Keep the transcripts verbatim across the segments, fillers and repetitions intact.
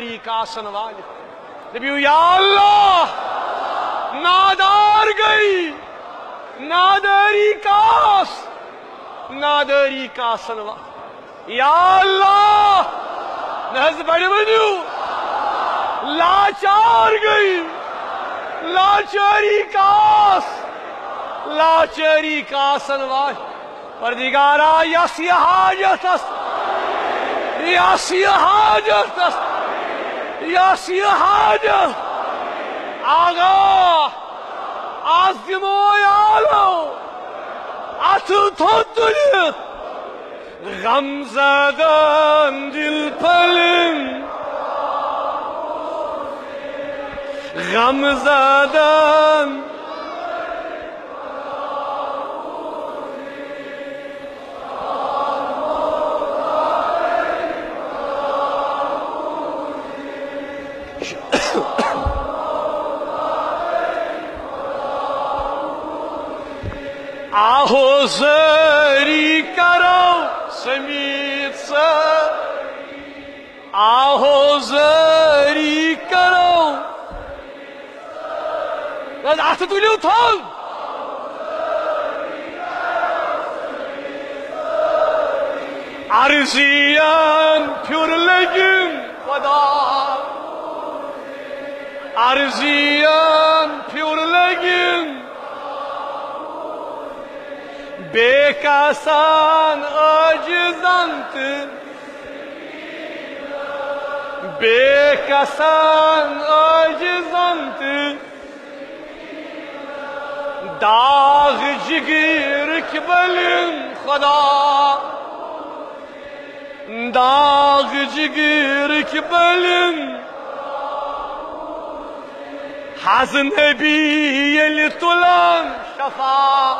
नादारी कासन वाले नबी या अल्लाह नादार गई नादारी कास नादारी कासन वाले या अल्लाह नज बड़े बनू लाचार गई लाचारी कास लाचारी कासन वाले परदिगारा यसी हाजत यसी हाजत यसी हाजत आगा आज दिमो यालो अथ थोतुल गमज़दन दिल फलन गमज़दन आहो जरी करो समीत से आहो जरी करो अथ तुलियो थोल अर्जियन फिर लगिन खुदा अर्जियन फिर लगिन बेकसान अजजंत बेकसान अजजंत दाग जिगर कबलिन खुदा दाग जिगर कबलिन हज नबी येल तुलन शफा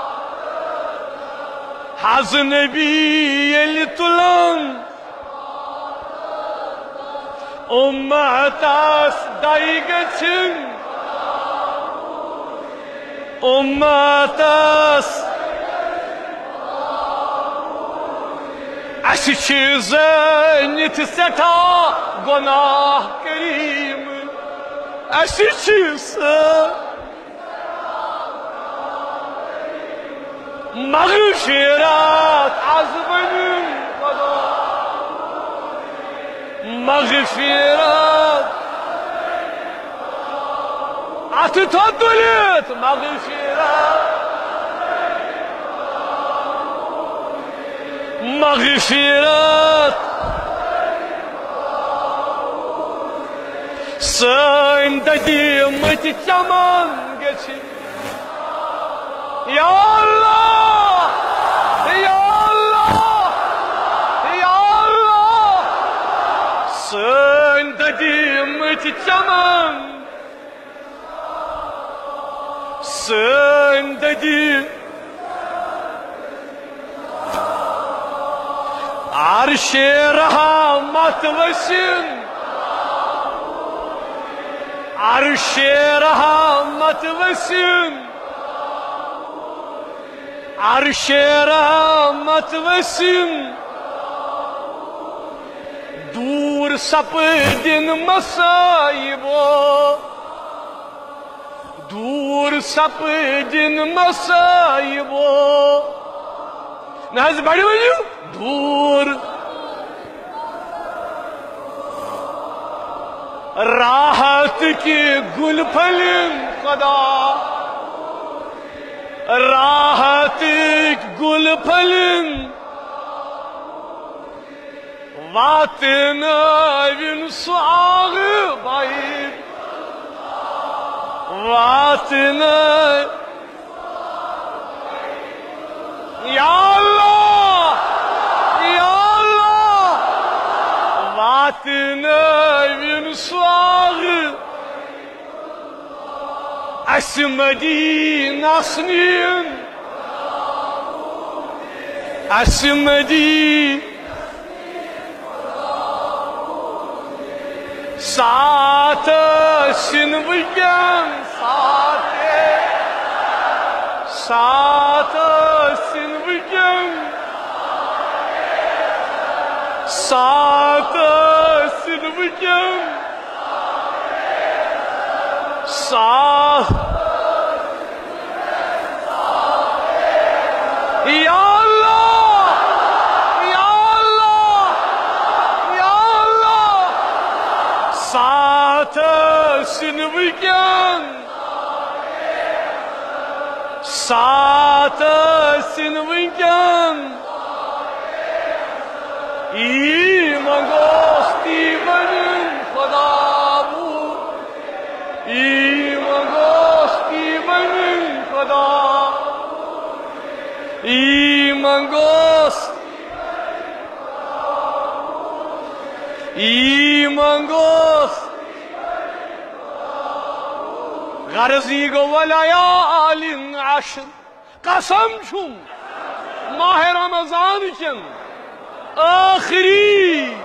हज नबी येल तुलन उम्मतास दाई गछिन उम्मतास अस ज़नित सठा गुनाह करीम अस मग़फ़िरत आज बनिन मग़फ़िरत अथ थो तुलित मग़फ़िरत मग़फ़िरत सन ददीमत चमन गछि या अल्लाह या अल्लाह या अल्लाह सन ददीमत चमन सन ददी अर्शे रहमत वसिन अर्शे रहमत वसिन अर्शे रहमत वसिन दूर सपदिन मसाइबो दूर सपदिन मसाइबो नज बड़ी बजू दूर राहत की गुल फलिन खुदा राहत गुल फलिन वातिन विन सुआग भाई वातिन या अल्लाह या अल्लाह वातिन विन सुआग अस मदीनास नीन अस मदी सात सिन विज्ञान सात सात सिन विज्ञान सात सिन विज्ञान सा या अल्लाह या अल्लाह या अल्लाह साथ सिनवकन साथ सिनवकन ई मंगोस्ती बनन खुदाबू ई मंगोस्ती बनन खुदा ई मंगोस्त ई मंगोस्त गर्जी गो वलयालिन अशर कसम छुम माह रमजान चन आखिरी